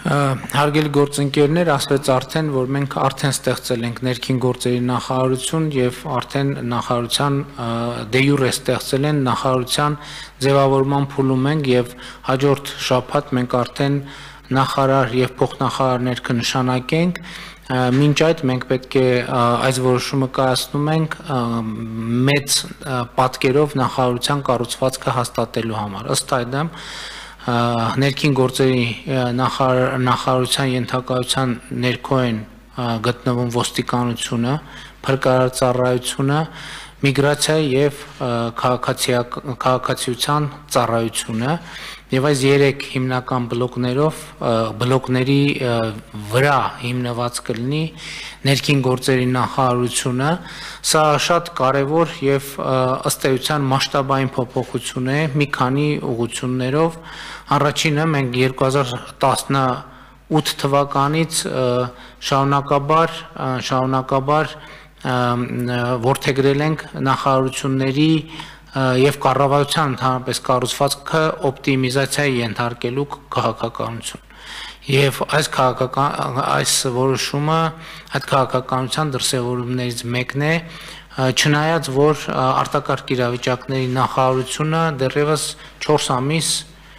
Հարգելի գործընկերներ, ասվեց արդեն, որ մենք արդեն ստեղծել ենք ներքին գործերի նախարարություն եւ արդեն նախարարության դե յուրե ստեղծել են նախարարության ձևավորման փուլում ենք եւ հաջորդ շաբաթ մենք արդեն նախարար եւ փոխնախարարներ կնշանակենք Մինչ այդ մենք պետք է այս որոշումը կայացնում ենք մեծ պատկերով նախարարության կառուցվածքը հաստատելու համար ըստ այդմ ներքին գործերի նախարարության ենթակայության ներքո են գտնվում ոստիկանությունը, փրկարարծառայությունը, միգրացիայի եւ քաղաքացիության ծառայությունը եւ այս երեք հիմնական բլոկների վրա հիմնված կլինի ներքին գործերի նախարարությունը սա շատ կարեւոր եւ ըստ էության մասշտաբային փոփոխություն է մի քանի ուղղություններով առաջինը մենք 2018 թվականից շարունակաբար որդեգրել ենք նախարարությունների եւ կառավարության ընդհանրապես կառուցվածքը օպտիմիզացիայի ենթարկելու քաղաքականություն եւ այս որոշումը այդ քաղաքականության դրսեւորումներից մեկն է չնայած որ արտակարգ իրավիճակների նախարարությունը դեռևս 4 ամիս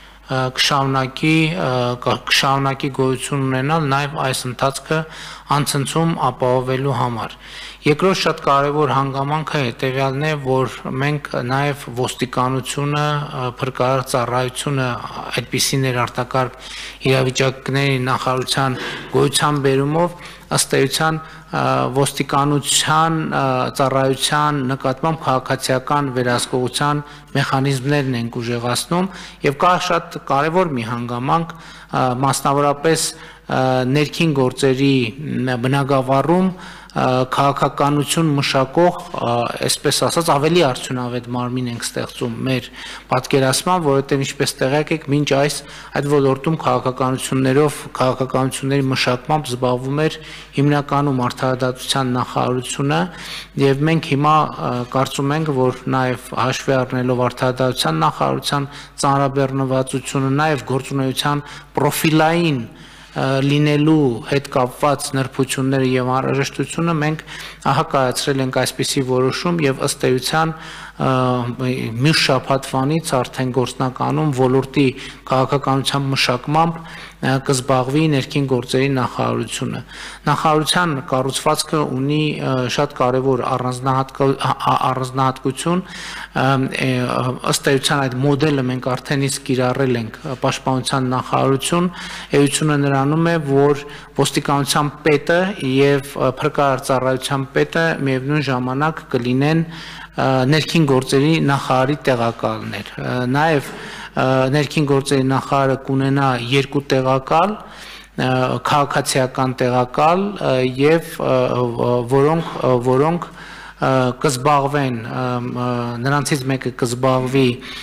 կշարունակի գոյություն ունենալ նաև այս ընթացքը անցնցում ապահովելու համար։ Երկրորդ շատ կարևոր հանգամանքը հետևյալն է, որ մենք նաև ոստիկանությունը, փրկարարծառայությունը, այդպիսիներ արտակարգ իրավիճակների նախարարության գոյության բերումով ըստ էության ոստիկանության ծառայության նկատմամբ քաղաքացիական վերահսկողության մեխանիզմներն են ուժեղացնում եւ կա շատ կարեւոր մի հանգամանք մասնավորապես ներքին գործերի բնագավառում քաղաքականություն մշակող, այսպես ասած, ավելի արդյունավետ մարմին ենք ստեղծում մեր պատկերացման, որովհետև ինչպես տեղյակ եք, մինչ այդ ոլորտում քաղաքականությունների մշակմամբ զբաղվում էր հիմնականում արտահայտվածության նախարարությունը, եւ մենք հիմա կարծում ենք, որ նաեւ հաշվի առնելով արտահայտվածության նախարարության ծանրաբեռնվածությունը, նաեւ գործունեության պրոֆիլային լինելու հետ կապված նրբությունները եւ անհրաժեշտությունը մենք կայացրել ենք այսպիսի որոշում եւ ըստ էության մյուս շաբաթվանից արդեն գործնականում ոլորտի քաղաքականության մշակմամբ կզբաղվի ներքին գործերի նախարարությունը։ Նախարարության կառուցվածքը ունի շատ կարևոր առանձնահատկություն, ըստ էության այդ մոդելը մենք արդեն իսկ կիրառել ենք պաշտպանության նախարարություն, էությունը նրանում է, որ ոստիկանության պետը եւ փրկարարծառայության պետը միևնույն ժամանակ կլինեն ներքին գործերի նախարարի տեղակալներ։ Նաեւ ներքին գործերի նախարարը կունենա երկու տեղակալ, քաղաքացիական տեղակալ եւ որոնք կզբաղվեն նրանցից մեկը կզբաղվի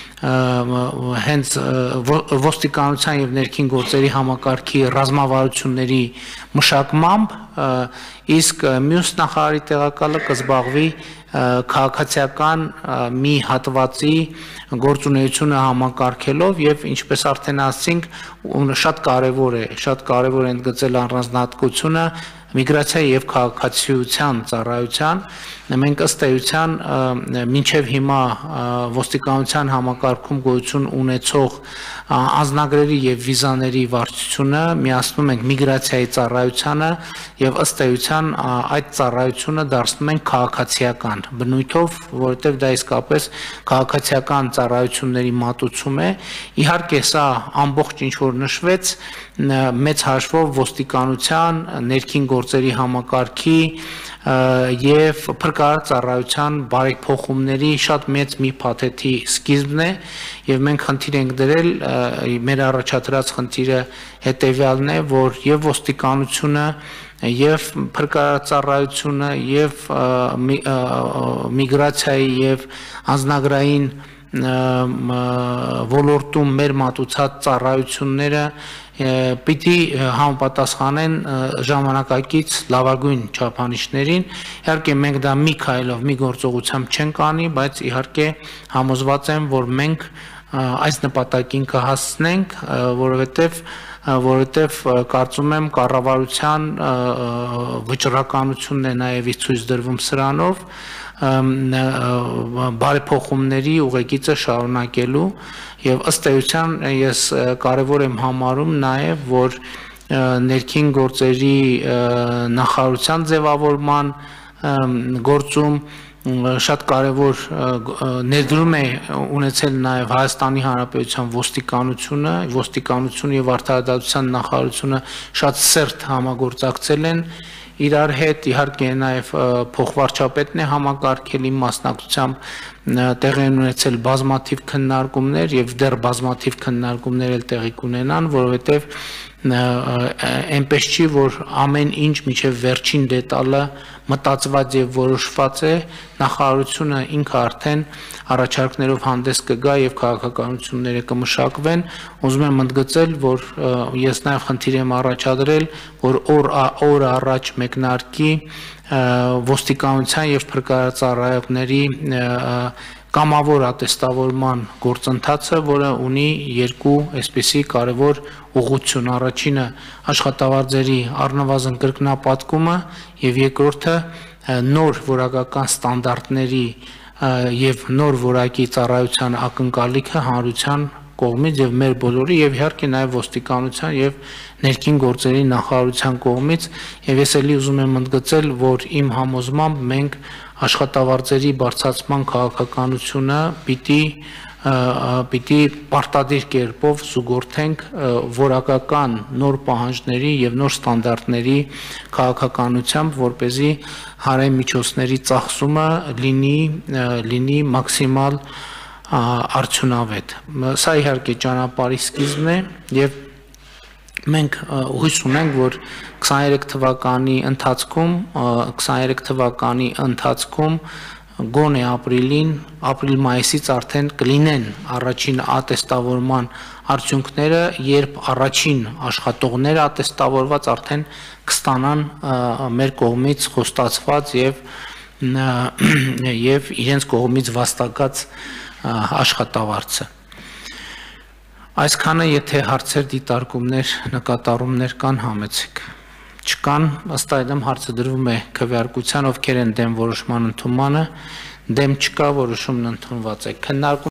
հենց ոստիկանության եւ ներքին գործերի համակարգի ռազմավարությունների մշակմամբ, իսկ մյուս նախարարի տեղակալը կզբաղվի քաղաքացիական մի հատվածի գործունեությունը համակարգելով եւ ինչպես արդեն ասացինք շատ կարեւոր է ընդգծել առանձնահատկությունը միգրացիայի եւ քաղաքացիության ծառայության մենք ըստ էության մինչեւ հիմա ոստիկանության համակարգում գոյություն ունեցող անձնագրերի եւ վիզաների վարչությունը միացնում ենք միգրացիայի ծառայությանը եւ ըստ էության այդ ծառայությունը դարձնում ենք քաղաքացիական բնույթով, որովհետեւ դա իսկապես քաղաքացիական ծառայությունների մատուցում է։ Իհարկե սա ամբողջ ինչ որ նշվեց մեծ հաշվով ոստիկանության, ներքին գործերի համակարգի եւ փրկարարծառայության բարեփոխումների շատ մեծ մի փաթեթի սկիզբն է եւ մենք խնդիր ենք դրել մեր առաջադրած խնդիրը հետեւյալն է, որ եւ ոստիկանությունը եւ փրկարարծառայությունը եւ միգրացիայի եւ անձնագրային ոլորտում մեր մատուցած ծառայությունները պիտի համապատասխանեն ժամանակակից լավագույն չափանիշներին։ Իհարկե մենք դա մի քայլով, մի գործողությամբ չենք անի, բայց իհարկե համոզված եմ, որ մենք այս նպատակին կհասնենք, որովհետև որովհետև կարծում եմ կառավարության վճռականությունն է նաև ցույց դրվում սրանով բարեփոխումների ուղեկիցը շարունակելու եւ ըստ էության ես կարեւոր եմ համարում նաև որ ներքին գործերի նախարարության ձևավորման գործում շատ կարևոր ներդրում է ունեցել նաև Հայաստանի Հանրապետության ոստիկանությունը եւ արտահայտվածության նախարարությունը շատ սերտ համագործակցել են իրար հետ իհարկե նաև փոխվարչապետն է համակարգել իմ մասնակցությամբ տեղի ունեցել բազմաթիվ քննարկումներ եւ դեռ բազմաթիվ քննարկումներ էլ տեղի կունենան որովհետեւ այնպես չի որ ամեն ինչ միջև վերջին դետալը մտածված եւ որոշված է նախարարությունը ինքը արդեն առաջարկներով հանդես կգա եւ քաղաքականությունները կմշակվեն ուզում եմ ընդգծել որ ես նաեւ խնդիր եմ առաջադրել որ օր առաջ մեկնարկի ոստիկանության եւ փրկարարծառայողների կամավոր ատեստավորման գործընթացը, որը ունի երկու այսպիսի կարևոր ուղղություն։ Առաջինը աշխատավարձերի առնվազն կրկնապատկումը եւ երկրորդը նոր որակական ստանդարտների եւ նոր որակի ծառայության ակնկալիքը հանրության կողմից եւ մեր բոլորի եւ իհարկե նաեւ ոստիկանության եւ ներքին գործերի նախարարության կողմից եւ ես էլի ուզում եմ ընդգծել, որ իմ համոզմամբ մենք աշխատավարձերի բարձրացման քաղաքականությունը պիտի պարտադիր կերպով զուգորդենք որակական նոր պահանջների եւ նոր ստանդարտների քաղաքականությամբ, որպեսզի հանրամիջոցների ծախսումը լինի մաքսիմալ արդյունավետ։ Սա իհարկե ճանապարհի սկիզբն է եւ մենք հույս ունենք, որ 23 թվականի ընթացքում գոնե ապրիլ-մայիսից արդեն կլինեն առաջին ատեստավորման արդյունքները, երբ առաջին աշխատողները ատեստավորված արդեն կստանան մեր կողմից խոստացված եւ իրենց կողմից վաստակած աշխատավարձը։ Այսքանը եթե հարցեր, դիտարկումներ, նկատառումներ կան համեցեք։ Չկան, ըստ այդմ հարցը դրվում է քվեարկության, ովքեր են դեմ որոշման ընդունմանը, դեմ չկա, որոշումն ընդունված է։